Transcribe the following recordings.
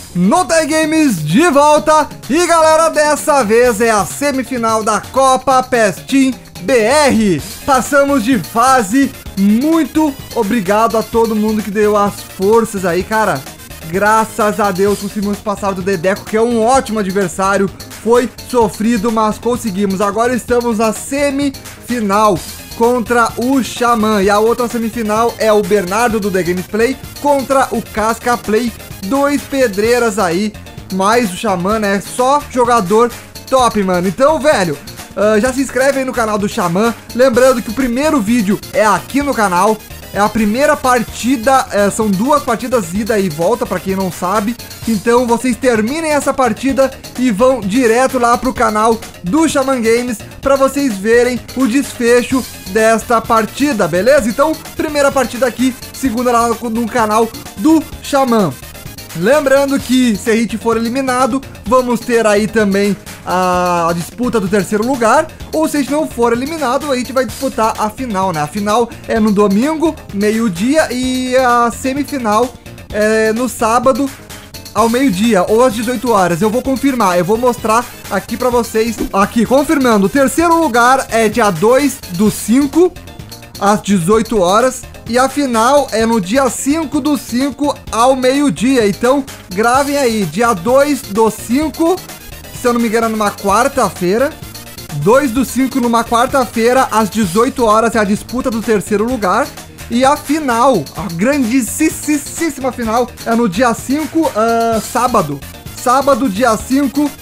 Noteg Games de volta. E galera, dessa vez é a semifinal da Copa PES Team BR. Passamos de fase. Muito obrigado a todo mundo que deu as forças aí, cara. Graças a Deus conseguimos passar do Dedeco, que é um ótimo adversário. Foi sofrido, mas conseguimos. Agora estamos na semifinal contra o Xamã. E a outra semifinal é o Bernardo do The Gameplay contra o Casca Play. Dois pedreiras aí, mais o Xamã, né? Só jogador top, mano. Então, velho, já se inscreve aí no canal do Xamã. Lembrando que o primeiro vídeo é aqui no canal. É a primeira partida, são duas partidas ida e volta, pra quem não sabe. Então vocês terminem essa partida e vão direto lá pro canal do Xamã Games pra vocês verem o desfecho desta partida, beleza? Então, primeira partida aqui, segunda lá no canal do Xamã. Lembrando que se a gente for eliminado, vamos ter aí também a disputa do terceiro lugar. Ou se a gente não for eliminado, a gente vai disputar a final, né? A final é no domingo, meio-dia, e a semifinal é no sábado, ao meio-dia, ou às 18 horas. Eu vou confirmar, eu vou mostrar aqui pra vocês. Aqui, confirmando, o terceiro lugar é dia 2/5, às 18 horas. E a final é no dia 5/5 ao meio-dia. Então, gravem aí, dia 2/5, se eu não me engano, numa quarta-feira. 2/5 numa quarta-feira, às 18 horas, é a disputa do terceiro lugar. E a final, a grandíssima final, é no dia 5, sábado. Sábado, dia 5,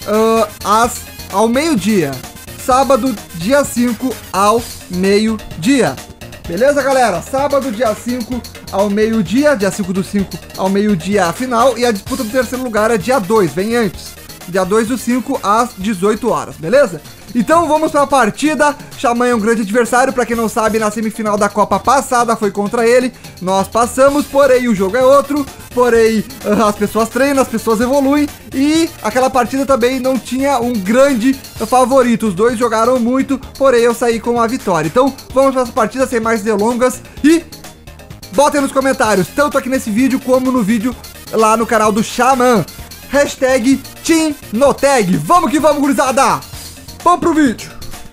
ao meio-dia. Sábado, dia 5, ao meio-dia. Beleza, galera? Sábado, dia 5 ao meio-dia, dia 5/5 ao meio-dia a final, e a disputa do terceiro lugar é dia 2, vem antes. Dia 2/5 às 18 horas, beleza? Então vamos para a partida. Xamã é um grande adversário, para quem não sabe, na semifinal da Copa passada foi contra ele. Nós passamos, porém o jogo é outro, porém as pessoas treinam, as pessoas evoluem, e aquela partida também não tinha um grande favorito. Os dois jogaram muito, porém eu saí com a vitória. Então vamos para essa partida sem mais delongas e botem nos comentários, tanto aqui nesse vídeo como no vídeo lá no canal do Xamã. Hashtag Team Noteg. Vamos que vamos, gurizada! Vamos pro vídeo!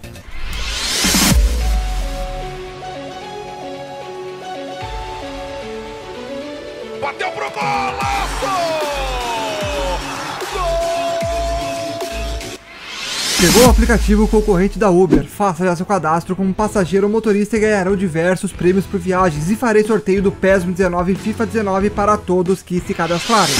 Bateu pro golaço! Gol! Chegou o aplicativo concorrente da Uber. Faça já seu cadastro como passageiro ou motorista e ganharão diversos prêmios por viagens. E farei sorteio do PES 19 e FIFA 19 para todos que se cadastrarem.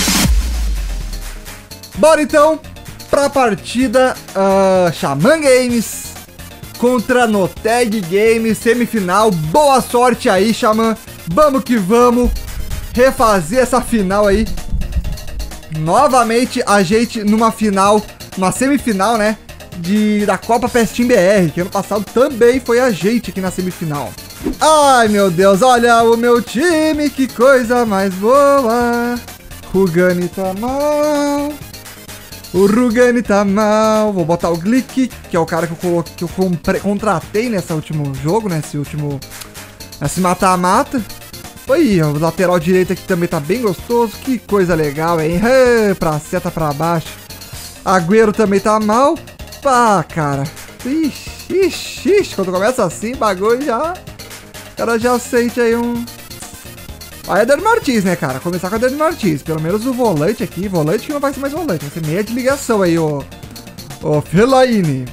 Bora então pra partida Xamã Games contra Noteg Games, semifinal. Boa sorte aí, Xamã. Vamos que vamos refazer essa final aí. Novamente a gente numa final, uma semifinal, né, da Copa PES Team BR, que ano passado também foi a gente aqui na semifinal. Ai, meu Deus, olha o meu time, que coisa mais boa. Rugani tá mal. O Rugani tá mal. Vou botar o Glick, que é o cara que eu contratei nesse último jogo, né? Nesse mata-mata. Aí, ó, o lateral direito aqui também tá bem gostoso. Que coisa legal, hein? Pra seta pra baixo. Agüero também tá mal. Pá, cara. Ixi. Quando começa assim, bagulho já... O cara já sente aí um... Aí é Dani Martins, né, cara? Começar com a Dani Martins. Pelo menos o volante aqui. Volante que não vai ser mais volante. Vai ser meia de ligação aí, o Fellaini.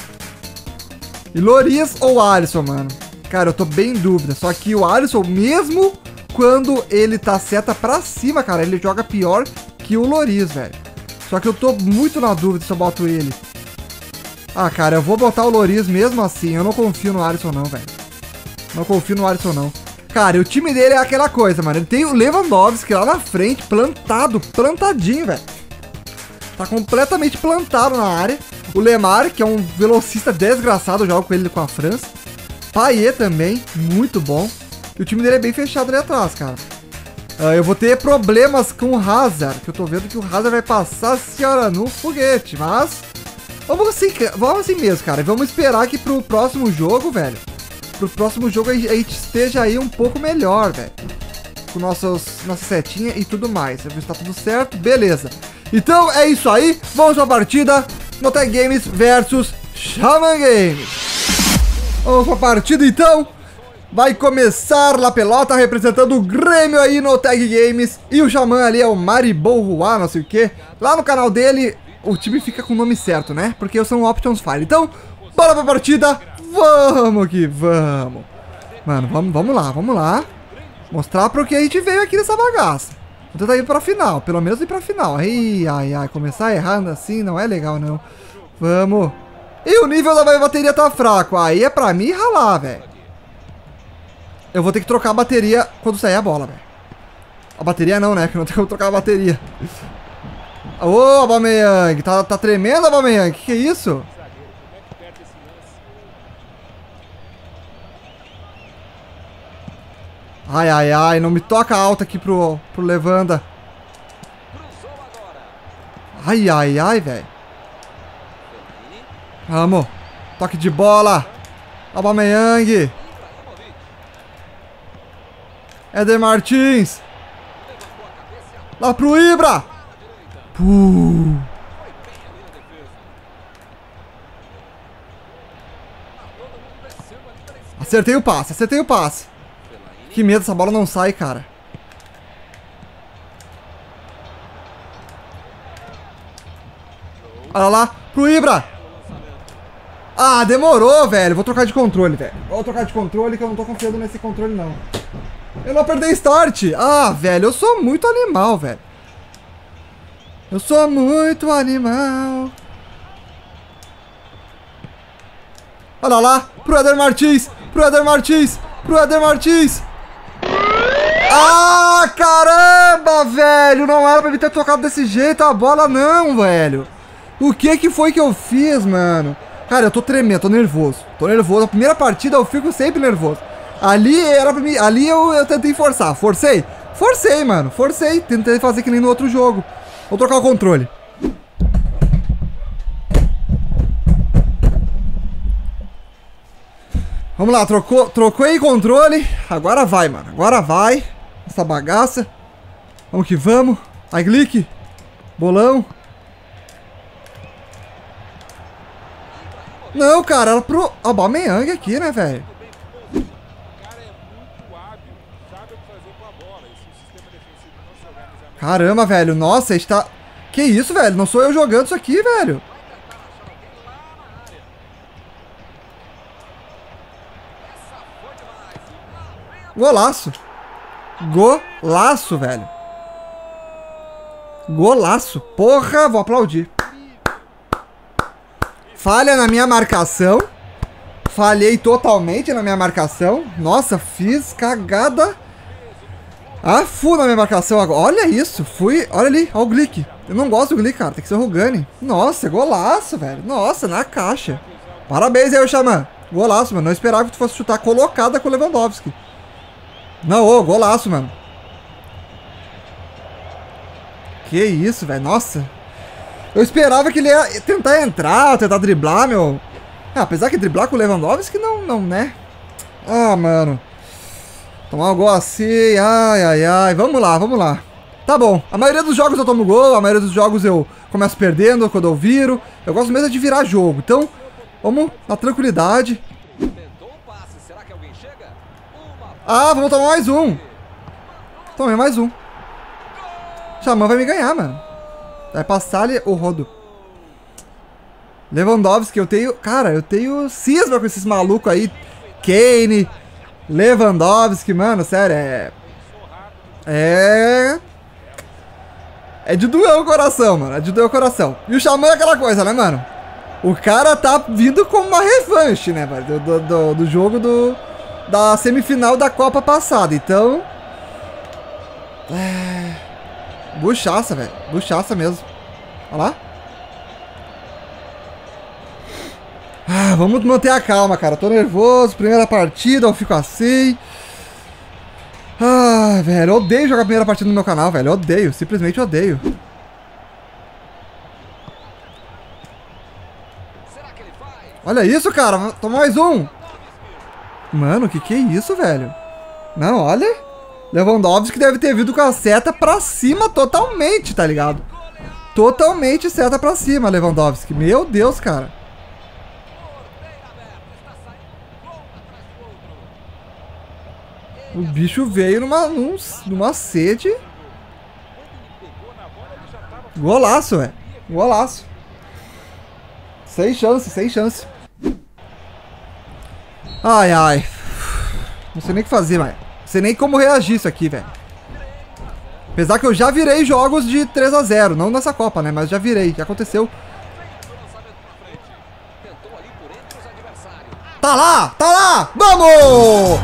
E Lloris ou Alisson, mano? Cara, eu tô bem em dúvida. Só que o Alisson, mesmo quando ele tá seta pra cima, cara, ele joga pior que o Lloris, velho. Só que eu tô muito na dúvida se eu boto ele. Ah, cara, eu vou botar o Lloris mesmo assim. Eu não confio no Alisson, não, velho. Não confio no Alisson, não. Cara, e o time dele é aquela coisa, mano. Ele tem o Lewandowski lá na frente, plantadinho, velho. Tá completamente plantado na área. O Lemar, que é um velocista desgraçado, eu jogo com ele com a França. Payet também, muito bom. E o time dele é bem fechado ali atrás, cara. Eu vou ter problemas com o Hazard, que eu tô vendo que o Hazard vai passar a senhora no foguete, mas... Vamos assim mesmo, cara. Vamos esperar que pro próximo jogo, velho, pro próximo jogo a gente esteja aí um pouco melhor, velho. com nossa setinha e tudo mais. Ver se tá tudo certo, beleza. Então é isso aí, vamos pra partida no Tag Games versus Shaman Games. Vamos pra partida então. Vai começar La Pelota representando o Grêmio aí no Tag Games. E o Xamã ali é o Maribou Rua, não sei o que. Lá no canal dele, o time fica com o nome certo, né? Porque são Options Fire. Então, bora pra partida. Vamos que vamos. Mano, vamos lá. Mostrar pro que a gente veio aqui nessa bagaça. Vou tentar ir pra final, pelo menos ir pra final. Ai, começar errando assim não é legal, não. Vamos. E o nível da minha bateria tá fraco. Aí é pra mim ralar, velho. Eu vou ter que trocar a bateria quando sair a bola, velho. A bateria não, né? Porque não tem como trocar a bateria. Ô, Aubameyang. Tá tremendo, Aubameyang. Que é isso? Ai, não me toca alto aqui pro Levanda. Ai, velho. Vamos. Toque de bola. Aubameyang. Éder Martins. Lá pro Ibra. Acertei o passe. Que medo, essa bola não sai, cara. Olha lá, pro Ibra. Ah, demorou, velho. Vou trocar de controle, velho. Vou trocar de controle que eu não tô confiando nesse controle, não. Eu não apertei start. Ah, velho, eu sou muito animal, velho. Eu sou muito animal. Olha lá, pro Éder Martins. Ah, caramba, velho. Não era pra me ter tocado desse jeito a bola, não, velho. O que foi que eu fiz, mano? Cara, eu tô tremendo, tô nervoso. A primeira partida eu fico sempre nervoso. Ali era pra mim. Ali eu tentei forçar. Forcei, mano. Tentei fazer que nem no outro jogo. Vou trocar o controle. Vamos lá, troquei controle. Agora vai, mano. Essa bagaça. Vamos que vamos. Ai, Glick. Bolão. Não, cara, era pro Aubameyang aqui, né, velho? Caramba, velho. Nossa, a gente tá... Que isso, velho? Não sou eu jogando isso aqui, velho. Golaço. Velho. Golaço. Porra, vou aplaudir. Falha na minha marcação. Falhei totalmente na minha marcação. Nossa, fiz cagada. Na minha marcação agora. Olha isso. Olha ali. Olha o Glick. Eu não gosto do Glick, cara. Tem que ser o Rugani. Nossa, golaço, velho. Nossa, na caixa. Parabéns aí, Xamã. Golaço, mano. Não esperava que tu fosse chutar colocada com o Lewandowski. Não, golaço, mano. Que isso, velho. Nossa. Eu esperava que ele ia tentar entrar, tentar driblar, meu. Apesar que driblar com o Lewandowski não, né? Ah, mano. Tomar um gol assim. Ai. Vamos lá. Tá bom. A maioria dos jogos eu tomo gol. A maioria dos jogos eu começo perdendo quando eu viro. Eu gosto mesmo de virar jogo. Então, vamos na tranquilidade. Ah, vamos tomar mais um. Tomei mais um. Xamã vai me ganhar, mano. Vai passar ali o rodo. Lewandowski, eu tenho... Cara, eu tenho cisma com esses malucos aí. Kane, Lewandowski, mano, sério, é de doer o coração, mano. É de doer o coração. E o Xamã é aquela coisa, né, mano? O cara tá vindo com uma revanche, né, velho? Do jogo da semifinal da Copa passada. Então... Buchaça, velho. Buchaça mesmo. Olha lá. Vamos manter a calma, cara. Eu tô nervoso. Primeira partida, eu fico assim. Velho. Eu odeio jogar a primeira partida no meu canal, velho. Eu odeio. Simplesmente odeio. Olha isso, cara. Toma mais um. Mano, que é isso, velho? Não, olha. Lewandowski deve ter vindo com a seta pra cima totalmente, tá ligado? Totalmente seta pra cima, Lewandowski. Meu Deus, cara. O bicho veio numa sede. Golaço, velho. Golaço. Sem chance, sem chance. Ai, ai. Não sei nem o que fazer, velho. Não sei nem como reagir isso aqui, velho. Apesar que eu já virei jogos de 3 a 0. Não nessa Copa, né? Mas já virei. Já aconteceu. Tá lá! Tá lá! Vamos!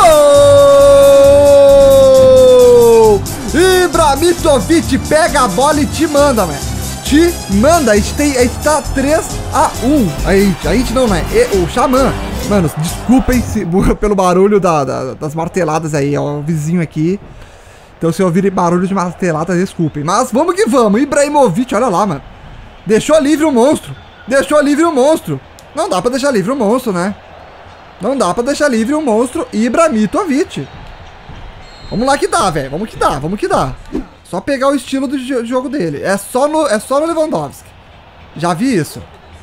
Gol! Ibrahimovic pega a bola e te manda, velho. Te manda. A gente tá 3 a 1. A gente não, né? O Xamã. Mano, desculpem pelo barulho das marteladas aí. Ó, o vizinho aqui. Então se eu ouvirem barulho de marteladas, desculpem. Mas vamos que vamos. Ibrahimovic, olha lá, mano. Deixou livre o monstro. Deixou livre o monstro. Não dá pra deixar livre o monstro, né? Não dá pra deixar livre o monstro Ibrahimovic. Vamos lá que dá, velho. Vamos que dá, vamos que dá. Só pegar o estilo do jogo dele. É só no Lewandowski. Já vi isso.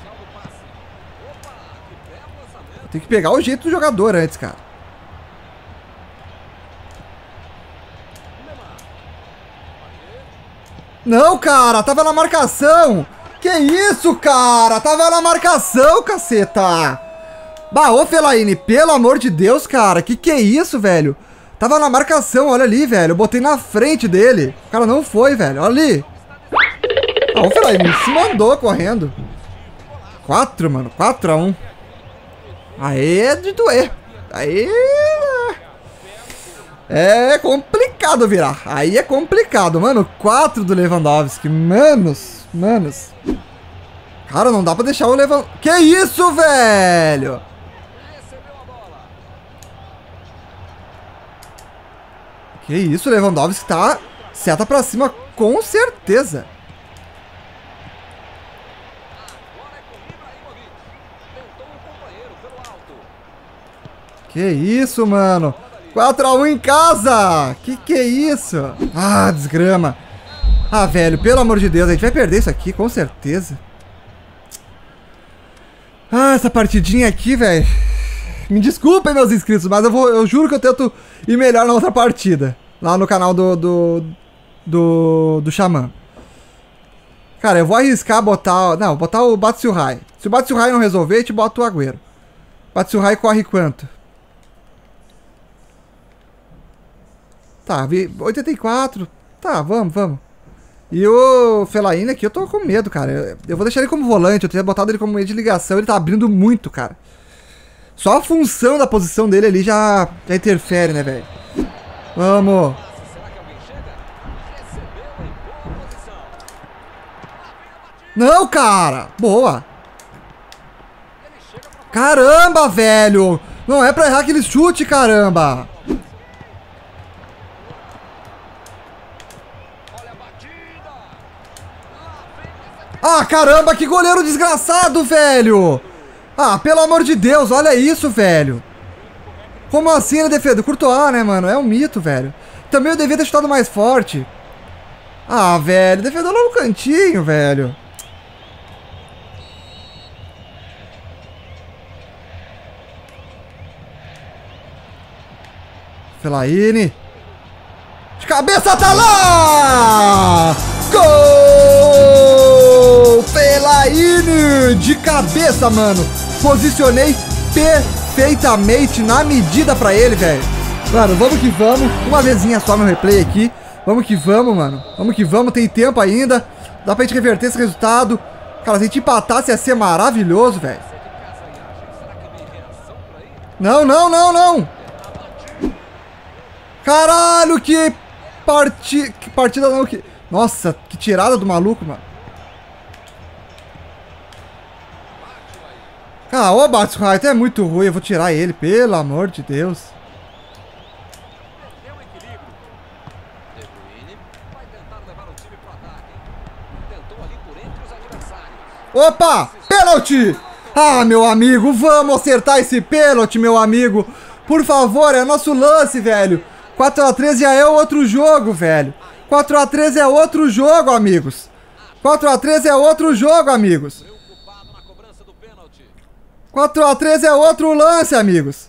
Tem que pegar o jeito do jogador antes, cara. Não, cara. Tava na marcação. Que isso, cara? Tava na marcação, caceta. Bah, ô Fellaini, pelo amor de Deus, cara. Que é isso, velho? Tava na marcação, olha ali, velho. Eu botei na frente dele. O cara não foi, velho. Olha ali. Ah, o Fellaini se mandou correndo. 4, mano. 4 a 1. Aí é de doer. Aí é complicado virar. Aí é complicado, mano. 4 do Lewandowski. Manos. Cara, não dá pra deixar o Lewandowski. Que isso, velho? Que isso, o Lewandowski tá seta pra cima com certeza. Que isso, mano? 4 a 1 em casa! Que é isso? Ah, desgrama. Ah, velho, pelo amor de Deus, a gente vai perder isso aqui, com certeza. Ah, essa partidinha aqui, velho. Me desculpem, meus inscritos, mas eu juro que eu tento ir melhor na outra partida. Lá no canal do Xamã. Cara, eu vou arriscar botar... Não, botar o Batshuayi. Se o Batshuayi não resolver, a gente bota o Agüero. Batshuayi corre quanto? Tá, 84. Tá, vamos. E o Fellaini aqui, eu tô com medo, cara. Eu vou deixar ele como volante. Eu teria botado ele como meio de ligação. Ele tá abrindo muito, cara. Só a função da posição dele ali já interfere, né, velho? Vamos. Não, cara. Boa. Caramba, velho. Não é pra errar aquele chute, caramba. Ah, caramba, que goleiro desgraçado, velho. Ah, pelo amor de Deus, olha isso, velho. Como assim ele defendeu? Courtois, né, mano? É um mito, velho. Também eu devia ter chutado mais forte. Ah, velho, defendeu lá no cantinho, velho. Fellaini. De cabeça, tá lá! Gol! Fellaini! De cabeça, mano. Posicionei perfeitamente na medida pra ele, velho. Mano, vamos que vamos. Uma vezinha só no replay aqui. Vamos que vamos, mano. Vamos que vamos. Tem tempo ainda. Dá pra gente reverter esse resultado. Cara, se a gente empatasse ia ser maravilhoso, velho. Não. Caralho, que partida não. Nossa, que tirada do maluco, mano. Ah, ô Batshuayi, é muito ruim. Eu vou tirar ele, pelo amor de Deus. Opa, pênalti! Ah, meu amigo, vamos acertar esse pênalti, meu amigo. Por favor, é nosso lance, velho. 4x3 já é outro jogo, velho. 4x3 é outro jogo, amigos. 4x3 é outro jogo, amigos. 4x3 é outro lance, amigos.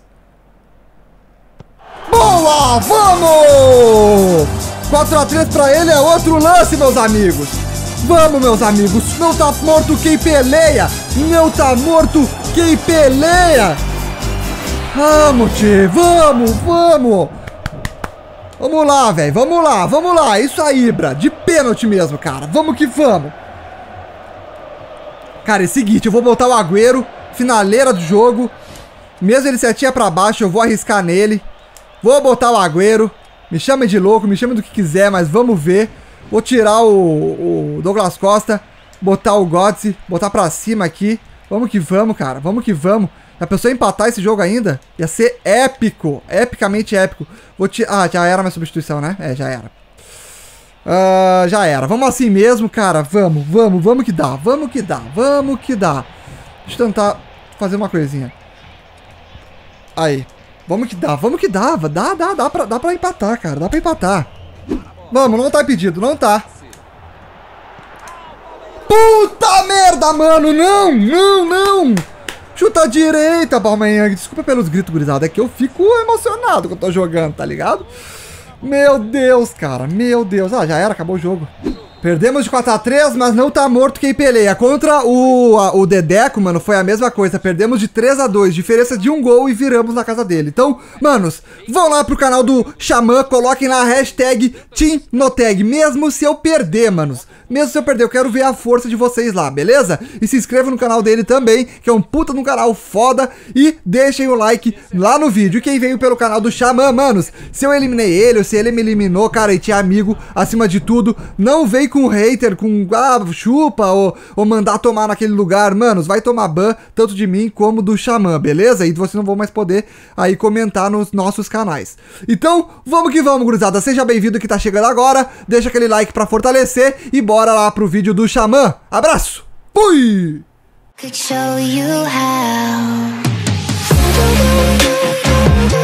Boa, vamos! 4x3 pra ele é outro lance, meus amigos. Vamos, meus amigos. Não tá morto quem peleia. Não tá morto quem peleia. Vamos, tchê. Vamos, vamos. Vamos lá, velho. Vamos lá, vamos lá. Isso aí, Ibra. De pênalti mesmo, cara. Vamos que vamos. Cara, é o seguinte. Eu vou botar o Agüero. Finaleira do jogo. Mesmo ele setinha pra baixo, eu vou arriscar nele. Vou botar o Agüero. Me chame de louco, me chame do que quiser, mas vamos ver. Vou tirar o Douglas Costa. Botar o Götze. Botar pra cima aqui. Vamos que vamos, cara. Vamos que vamos. A pessoa empatar esse jogo ainda ia ser épico. Epicamente épico. Vou tirar... Ah, já era a minha substituição, né? É, já era. Já era. Vamos assim mesmo, cara. Vamos, vamos, vamos que dá. Vamos que dá. Vamos que dá. Deixa eu tentar fazer uma coisinha. Aí. Vamos que dá. Vamos que dá. Dá pra empatar, cara. Dá pra empatar. Vamos, não tá impedido. Não tá. Puta merda, mano. Não, não, não. Chuta à direita, Aubameyang. Desculpa pelos gritos, gurizada. É que eu fico emocionado quando eu tô jogando, tá ligado? Meu Deus, cara. Meu Deus. Ah, já era. Acabou o jogo. Perdemos de 4x3, mas não tá morto quem peleia. Contra o Dedeco, mano, foi a mesma coisa. Perdemos de 3x2, diferença de um gol e viramos na casa dele. Então, manos, vão lá pro canal do Xamã, coloquem lá a hashtag TeamNoteg. Mesmo se eu perder, manos. Mesmo se eu perder, eu quero ver a força de vocês lá, beleza? E se inscrevam no canal dele também, que é um puta de um canal foda. E deixem o like lá no vídeo. E quem veio pelo canal do Xamã, manos, se eu eliminei ele ou se ele me eliminou, cara, e tinha amigo, acima de tudo, não vem com hater, com chupa ou mandar tomar naquele lugar, manos, vai tomar ban tanto de mim como do Xamã, beleza? E vocês não vão mais poder aí comentar nos nossos canais. Então, vamos que vamos, gurizada. Seja bem-vindo que tá chegando agora, deixa aquele like pra fortalecer e bora lá pro vídeo do Xamã. Abraço! Fui! Could show you how.